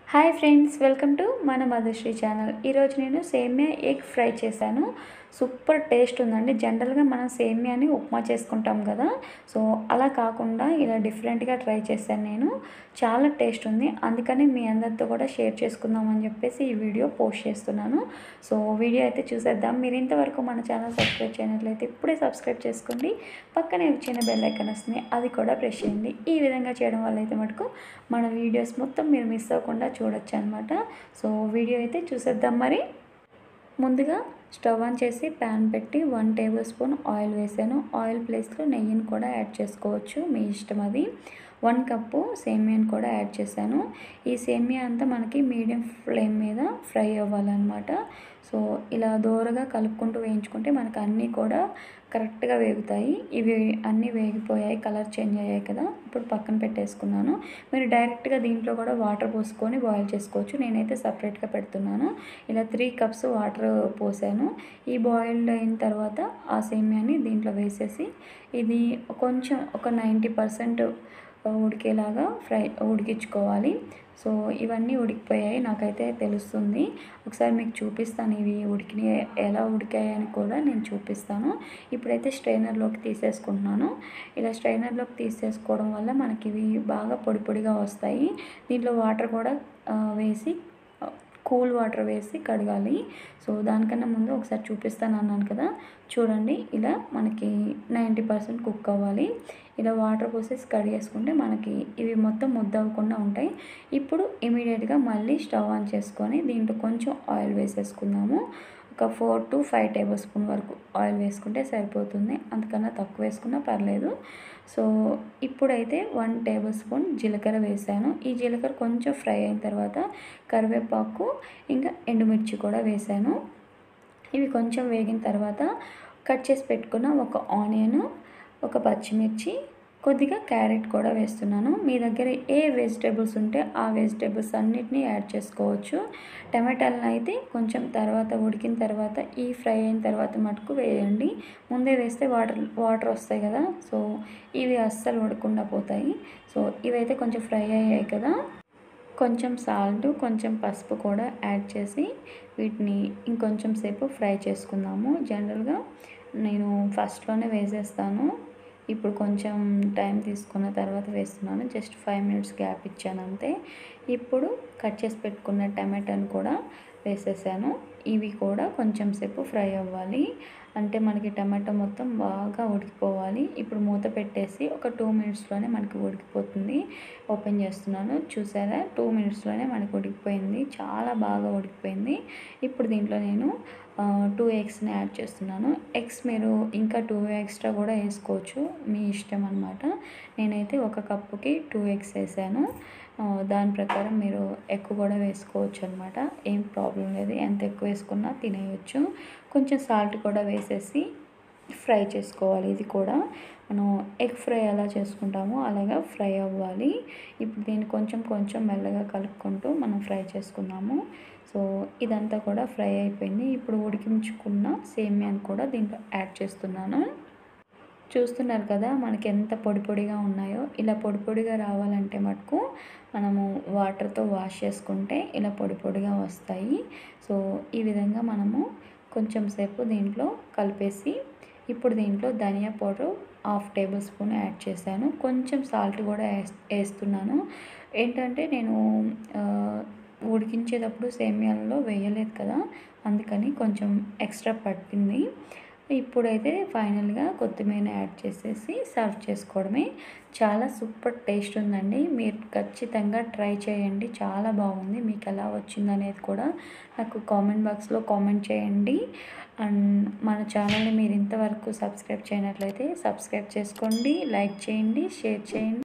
Hi friends, welcome to మన Madhushree channel. ఈరోజు నేను సేమియా ఎగ్ ఫ్రై చేశాను. సూపర్ టేస్ట్ ఉందండి. జనరల్గా మనం సేమియాని ఉప్మా చేసుకుంటాం కదా, సో అలా కాకుండా ఇలా డిఫరెంట్గా ట్రై చేశాను నేను. చాలా టేస్ట్ ఉంది, అందుకని మీ అందరితో కూడా షేర్ చేసుకుందామని చెప్పేసి ఈ వీడియో పోస్ట్ చేస్తున్నాను. సో వీడియో అయితే చూసేద్దాం. మీరు ఇంతవరకు మన ఛానల్ సబ్స్క్రైబ్ చేయనట్లయితే ఇప్పుడే సబ్స్క్రైబ్ చేసుకోండి. పక్కనే చిన్న బెల్ ఐకాన్ వస్తుంది, అది కూడా ప్రెస్ చేయండి. ఈ విధంగా చేయడం వల్ల అయితే మటుకు మన వీడియోస్ మొత్తం మీరు మిస్ అవ్వకుండా చూడొచ్చు అనమాట. సో వీడియో అయితే చూసేద్దాం. మరి ముందుగా స్టవ్ ఆన్ చేసి ప్యాన్ పెట్టి 1 టేబుల్ స్పూన్ ఆయిల్ వేసాను. ఆయిల్ ప్లేస్లో నెయ్యిని కూడా యాడ్ చేసుకోవచ్చు, మీ ఇష్టం అది. 1 కప్పు సేమియాని కూడా యాడ్ చేశాను. ఈ సేమియా అంతా మనకి మీడియం ఫ్లేమ్ మీద ఫ్రై అవ్వాలన్నమాట. సో ఇలా దోరగా కలుపుకుంటూ వేయించుకుంటే మనకు అన్నీ కూడా కరెక్ట్గా వేగుతాయి. ఇవి అన్నీ వేగిపోయాయి, కలర్ చేంజ్ అయ్యాయి కదా, ఇప్పుడు పక్కన పెట్టేసుకున్నాను. మీరు డైరెక్ట్గా దీంట్లో కూడా వాటర్ పోసుకొని బాయిల్ చేసుకోవచ్చు. నేనైతే సపరేట్గా పెడుతున్నాను. ఇలా 3 కప్స్ వాటర్ పోసాను. ఈ బాయిల్డ్ అయిన తర్వాత ఆ సేమియాని దీంట్లో వేసేసి ఇది కొంచెం ఒక 90% ఉడికేలాగా ఉడికించుకోవాలి. సో ఇవన్నీ ఉడికిపోయాయి, నాకైతే తెలుస్తుంది. ఒకసారి మీకు చూపిస్తాను ఇవి ఎలా ఉడికాయని కూడా నేను చూపిస్తాను. ఇప్పుడైతే స్ట్రైనర్లోకి తీసేసుకుంటున్నాను. ఇలా స్ట్రైనర్లోకి తీసేసుకోవడం వల్ల మనకి ఇవి బాగా పొడి పొడిగా వస్తాయి. దీంట్లో వాటర్ కూడా వేసి కూల్ వాటర్ వేసి కడగాలి. సో దానికన్నా ముందు ఒకసారి చూపిస్తాను అన్నాను కదా, చూడండి. ఇలా మనకి 90% కుక్ అవ్వాలి. ఇలా వాటర్ పోసేసి కడిగేసుకుంటే మనకి ఇవి మొత్తం ముద్ద అవ్వకుండా ఉంటాయి. ఇప్పుడు ఇమీడియట్గా మళ్ళీ స్టవ్ ఆన్ చేసుకొని దీంట్లో కొంచెం ఆయిల్ వేసేసుకుందాము. ఒక 4 to 5 టేబుల్ స్పూన్ వరకు ఆయిల్ వేసుకుంటే సరిపోతుంది, అంతకన్నా తక్కువ వేసుకున్నా పర్లేదు. సో ఇప్పుడైతే 1 టేబుల్ స్పూన్ జీలకర్ర వేసాను. ఈ జీలకర్ర కొంచెం ఫ్రై అయిన తర్వాత కరివేపాకు ఇంకా ఎండుమిర్చి కూడా వేసాను. ఇవి కొంచెం వేగిన తర్వాత కట్ చేసి పెట్టుకున్న ఒక ఆనియన్, ఒక పచ్చిమిర్చి, కొద్దిగా క్యారెట్ కూడా వేస్తున్నాను. మీ దగ్గర ఏ వెజిటేబుల్స్ ఉంటే ఆ వెజిటేబుల్స్ అన్నిటినీ యాడ్ చేసుకోవచ్చు. టమాటాలను అయితే కొంచెం తర్వాత ఉడికిన తర్వాత ఈ ఫ్రై అయిన తర్వాత మటుకు వేయండి. ముందే వేస్తే వాటర్ వస్తాయి కదా, సో ఇవి అస్సలు ఉడకకుండా పోతాయి. సో ఇవైతే కొంచెం ఫ్రై అయ్యాయి కదా, కొంచెం సాల్ట్, కొంచెం పసుపు కూడా యాడ్ చేసి వీటిని ఇంకొంచెం సేపు ఫ్రై చేసుకుందాము. జనరల్గా నేను ఫస్ట్లోనే వేసేస్తాను, ఇప్పుడు కొంచెం టైం తీసుకున్న తర్వాత వేస్తున్నాను. జస్ట్ 5 మినిట్స్ గ్యాప్ ఇచ్చాను అంతే. ఇప్పుడు కట్ చేసి పెట్టుకున్న టమాటాను కూడా వేసేసాను. ఇవి కూడా కొంచెం సేపు ఫ్రై అవ్వాలి, అంటే మనకి టమాటా మొత్తం బాగా ఉడికిపోవాలి. ఇప్పుడు మూత పెట్టేసి ఒక 2 మినిట్స్లోనే మనకి ఉడికిపోతుంది. ఓపెన్ చేస్తున్నాను, చూసారా, 2 మినిట్స్లోనే మనకి ఉడికిపోయింది, చాలా బాగా ఉడికిపోయింది. ఇప్పుడు దీంట్లో నేను 2 ఎగ్స్ని యాడ్ చేస్తున్నాను. ఎగ్స్ మీరు ఇంకా 2 ఎక్స్ట్రా కూడా వేసుకోవచ్చు, మీ ఇష్టం అనమాట. నేనైతే 1 కప్పుకి 2 ఎగ్స్ వేసాను. దాని ప్రకారం మీరు ఎక్కువ కూడా వేసుకోవచ్చు అనమాట, ఏం ప్రాబ్లం లేదు. ఎంత ఎక్కువ వేసుకున్నా తినేయచ్చు. కొంచెం సాల్ట్ కూడా వేసేసి ఫ్రై చేసుకోవాలి. ఇది కూడా మనం ఎగ్ ఫ్రై ఎలా చేసుకుంటామో అలాగా ఫ్రై అవ్వాలి. ఇప్పుడు దీన్ని కొంచెం కొంచెం మెల్లగా కలుపుకుంటూ మనం ఫ్రై చేసుకుందాము. సో ఇదంతా కూడా ఫ్రై అయిపోయింది. ఇప్పుడు ఉడికించుకున్న సేమియాని కూడా దీంట్లో యాడ్ చేస్తున్నాను. చూస్తున్నారు కదా మనకి ఎంత పొడి పొడిగా ఉన్నాయో. ఇలా పొడి పొడిగా రావాలంటే మటుకు మనము వాటర్తో వాష్ చేసుకుంటే ఇలా పొడి పొడిగా వస్తాయి. సో ఈ విధంగా మనము కొంచెం సేపు దీంట్లో కలిపేసి ఇప్పుడు దీంట్లో dhania powder 1/2 tablespoon add చేశాను. కొంచెం సాల్ట్ కూడా వేస్తున్నాను. ఏంటంటే నేను ఉడికించేటప్పుడు సేమియాలలో వేయలేదు కదా, అందుకని కొంచెం ఎక్స్ట్రా పట్టింది. ఇప్పుడైతే ఫైనల్గా కొత్తిమీర యాడ్ చేసేసి సర్వ్ చేసుకోవడమే. చాలా సూపర్ టేస్ట్ ఉందండి. మీరు ఖచ్చితంగా ట్రై చేయండి, చాలా బాగుంది. మీకు ఎలా వచ్చిందనేది కూడా నాకు కామెంట్ బాక్స్లో కామెంట్ చేయండి. అండ్ మన ఛానల్ని మీరు ఇంతవరకు సబ్స్క్రైబ్ చేయనట్లయితే సబ్స్క్రైబ్ చేసుకోండి, లైక్ చేయండి, షేర్ చేయండి.